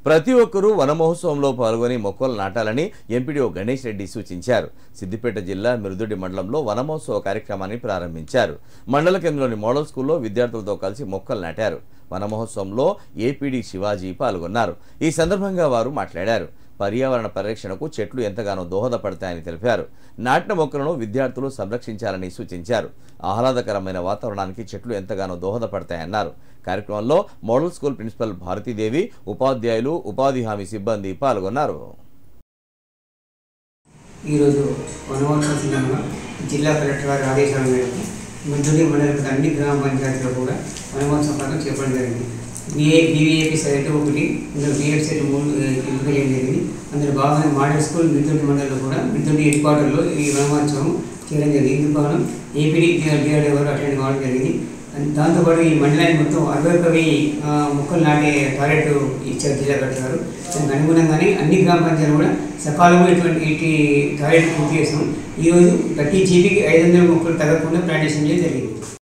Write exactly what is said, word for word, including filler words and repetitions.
ప్రతి ఒక్కరూ వన మహోత్సవంలో పాల్గొని మొక్కలు నాటాలని ఎంపీడీఓ గణేష్ రెడ్డి సూచించారు. సిద్దిపేట జిల్లా మిరుదుడి మండలంలో వన మహోత్సవ కార్యక్రమాన్ని ప్రారంభించారు. మండల కేంద్రంలోని మోడల్ స్కూల్లో విద్యార్థులతో కలిసి మొక్కలు నాటారు. వన మహోత్సవంలో ఏపీడీ శివాజీ పాల్గొన్నారు. ఈ సందర్భంగా వారు మాట్లాడారు. పర్యావరణ పరిరక్షణకు చెట్లు ఎంతగానో దోహదపడతాయని తెలిపారు. నాటిన మొక్కలను విద్యార్థులు సంరక్షించాలని సూచించారు. ఆహ్లాదకరమైన వాతావరణానికి చెట్లు ఎంతగానో దోహదపడతాయన్నారు. కార్యక్రమంలో మోడల్ స్కూల్ ప్రిన్సిపల్ భారతీదేవి, ఉపాధ్యాయులు, ఉపాధి హామీ సిబ్బంది పాల్గొన్నారు. ఈరోజు వనమహోత్సవం జిల్లా కలెక్టర్ గారి ఆదేశాల మేరకు మిరుదుడి మండలం అన్ని గ్రామ పంచాయతీలో కూడా వనమహోత్సవం పథకం చేపట్టడం జరిగింది. బిఏ బీవీఏపీ సైట్ ఒకటి, ఇందులో బిఎడ్ సైట్ మూడు ఎంపిక చేయడం జరిగింది. అందులో భాగంగా మోడల్ స్కూల్ మిరుదుడి మండలంలో కూడా మిరుదుడి హెడ్ క్వార్టర్లో ఈ వనమహోత్సవం చేయడం జరిగింది. ఇందుకు కారణం ఏపీడీ డిఆర్డీ వారు అటెండ్ కావడం జరిగింది. దాంతోపాటు ఈ మండలానికి మొత్తం అరవై ఒక వెయ్యి మొక్కలు నాటే టార్గెట్ ఇచ్చారు జిల్లా కలెక్టర్ గారు. దానికి అనుగుణంగానే అన్ని గ్రామ పంచాయతీలు కూడా సకాలంలో ఇటువంటి ఇటు టార్గెట్ పూర్తి చేస్తాం. ఈరోజు ప్రతి జీబీకి ఐదు వందల మొక్కలు తగ్గకుండా ప్లాంటేషన్ చేయడం జరిగింది.